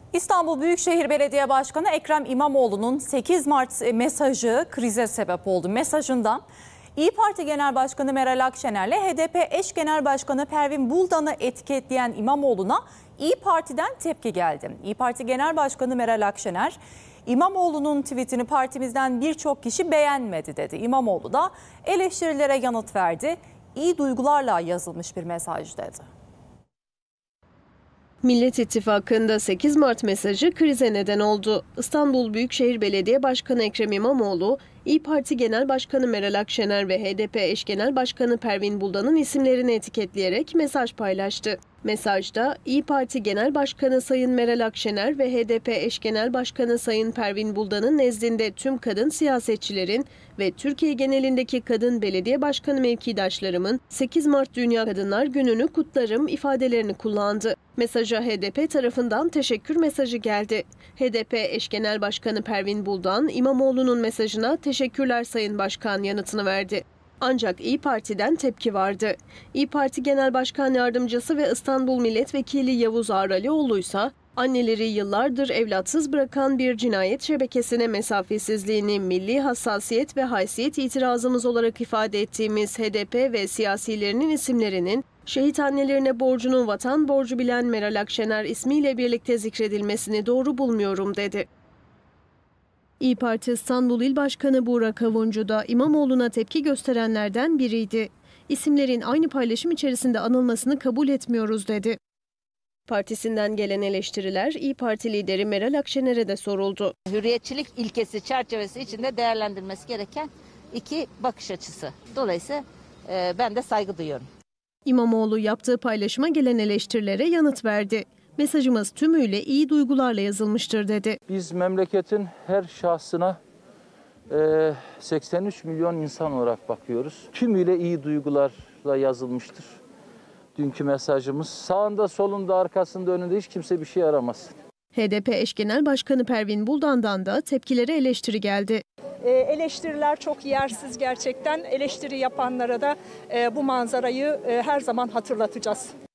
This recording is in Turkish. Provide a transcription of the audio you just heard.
İstanbul Büyükşehir Belediye Başkanı Ekrem İmamoğlu'nun 8 Mart mesajı krize sebep oldu. Mesajında İYİ Parti Genel Başkanı Meral Akşener'le HDP eş genel başkanı Pervin Buldan'ı etiketleyen İmamoğlu'na İYİ Parti'den tepki geldi. İYİ Parti Genel Başkanı Meral Akşener, İmamoğlu'nun tweetini partimizden birçok kişi beğenmedi dedi. İmamoğlu da eleştirilere yanıt verdi. İyi duygularla yazılmış bir mesaj dedi. Millet İttifakı'nda 8 Mart mesajı krize neden oldu. İstanbul Büyükşehir Belediye Başkanı Ekrem İmamoğlu, İYİ Parti Genel Başkanı Meral Akşener ve HDP eş genel başkanı Pervin Buldan'ın isimlerini etiketleyerek mesaj paylaştı. Mesajda İYİ Parti Genel Başkanı Sayın Meral Akşener ve HDP eş genel başkanı Sayın Pervin Buldan'ın nezdinde tüm kadın siyasetçilerin ve Türkiye genelindeki kadın belediye başkanı mevkidaşlarımın 8 Mart Dünya Kadınlar Günü'nü kutlarım ifadelerini kullandı. Mesaja HDP tarafından teşekkür mesajı geldi. HDP eş genel başkanı Pervin Buldan, İmamoğlu'nun mesajına teşekkürler Sayın Başkan yanıtını verdi. Ancak İYİ Parti'den tepki vardı. İYİ Parti Genel Başkan Yardımcısı ve İstanbul Milletvekili Yavuz Ağralioğlu ise anneleri yıllardır evlatsız bırakan bir cinayet şebekesine mesafesizliğini milli hassasiyet ve haysiyet itirazımız olarak ifade ettiğimiz HDP ve siyasilerinin isimlerinin şehit annelerine borcunu vatan borcu bilen Meral Akşener ismiyle birlikte zikredilmesini doğru bulmuyorum dedi. İYİ Parti İstanbul İl Başkanı Burak Avuncu da İmamoğlu'na tepki gösterenlerden biriydi. İsimlerin aynı paylaşım içerisinde anılmasını kabul etmiyoruz dedi. Partisinden gelen eleştiriler İYİ Parti lideri Meral Akşener'e de soruldu. Hürriyetçilik ilkesi çerçevesi içinde değerlendirilmesi gereken iki bakış açısı. Dolayısıyla ben de saygı duyuyorum. İmamoğlu yaptığı paylaşıma gelen eleştirilere yanıt verdi. Mesajımız tümüyle iyi duygularla yazılmıştır dedi. Biz memleketin her şahsına 83 milyon insan olarak bakıyoruz. Tümüyle iyi duygularla yazılmıştır. Dünkü mesajımız sağında, solunda, arkasında, önünde hiç kimse bir şey aramasın. HDP eş genel başkanı Pervin Buldan'dan da tepkilere eleştiri geldi. Eleştiriler çok yersiz gerçekten. Eleştiri yapanlara da bu manzarayı her zaman hatırlatacağız.